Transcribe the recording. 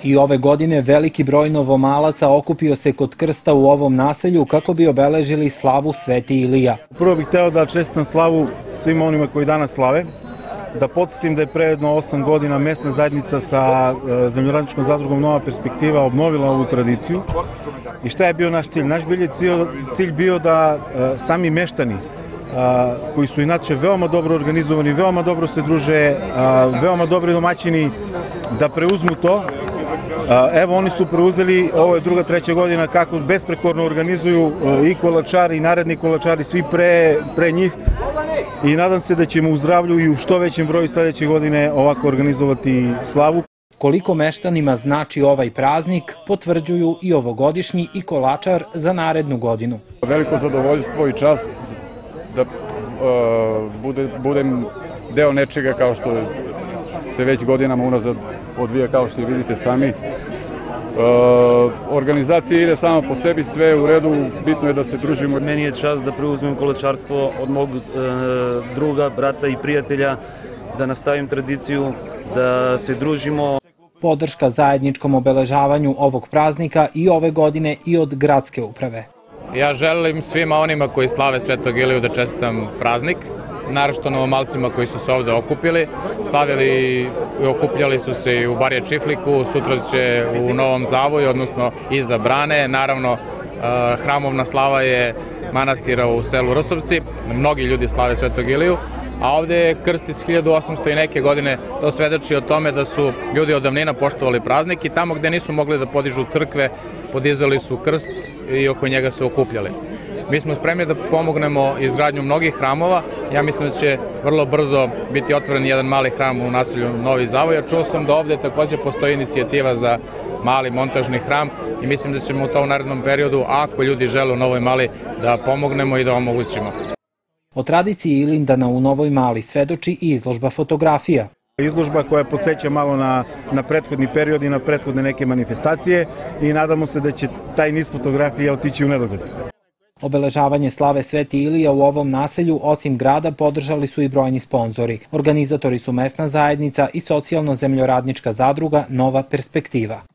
I ove godine veliki broj novomalaca okupio se kod krsta u ovom naselju kako bi obeležili slavu Sveti Ilija. Prvo bih hteo da čestitam slavu svima onima koji danas slave, da podsjetim da je pre jedno 8 godina mesna zajednica sa Zemljoradničkom zadrugom Nova Perspektiva obnovila ovu tradiciju. I šta je bio naš cilj? Naš cilj bio da sami meštani, koji su inače veoma dobro organizovani, veoma dobro se druže, veoma dobri domaćini, da preuzmu to. Evo, oni su preuzeli, ovo je druga, treća godina kako besprekorno organizuju i kolačari i naredni kolačari, svi pre njih, i nadam se da ćemo u zdravlju i u što većem broju sledeće godine ovako organizovati slavu. Koliko meštanima znači ovaj praznik potvrđuju i ovogodišnji i kolačar za narednu godinu. Veliko zadovoljstvo i čast da budem deo nečega kao što se već godinama unazad odvija, kao što vidite sami. Organizacija ide sama po sebi, sve je u redu, bitno je da se družimo. Meni je čast da preuzmem kolačarstvo od mog druga, brata i prijatelja, da nastavim tradiciju, da se družimo. Podrška zajedničkom obeležavanju ovog praznika i ove godine i od gradske uprave. Ja želim svima onima koji slave Svetog Iliju da čestitam praznik, naročito novomalcima koji su se ovde okupili, slavili i okupljali su se i u Barje Čifliku, sutra će u Novom Zavoju, odnosno iza Brane. Naravno, hramovna slava je manastira u selu Rsovci, mnogi ljudi slave Svetog Iliju, a ovde je krst iz 1800 i neke godine, to svedoči o tome da su ljudi od davnina poštovali praznik i tamo gde nisu mogli da podižu crkve, podizali su krst i oko njega se okupljali. Mi smo spremni da pomognemo izgradnju mnogih hramova. Ja mislim da će vrlo brzo biti otvoren jedan mali hram u naselju Novi Zavoj. Čuo sam da ovde takođe postoji inicijativa za mali montažni hram i mislim da ćemo u tom narednom periodu, ako ljudi žele u Novoj Mali, da pomognemo i da omogućimo. O tradiciji Ilindana u Novoj Mali svedoči i izložba fotografija. Izložba koja podsjeća malo na prethodni period i na prethodne neke manifestacije i nadamo se da će taj niz fotografija otići u nedogled. Obeležavanje slave Sveti Ilija u ovom naselju osim grada podržali su i brojni sponzori. Organizatori su mesna zajednica i socijalno-zemljoradnička zadruga Nova Perspektiva.